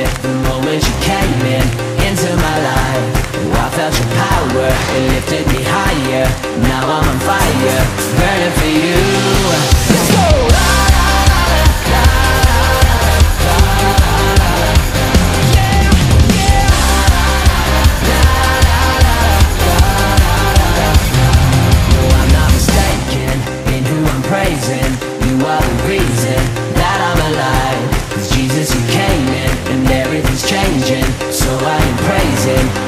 it the moment you came into my life. Oh, I felt your power, it lifted me higher. Now I'm on fire, burning for you. Let's go! Praising, you are the reason that I'm alive. 'Cause Jesus, you came in and everything's changing, so I am praising.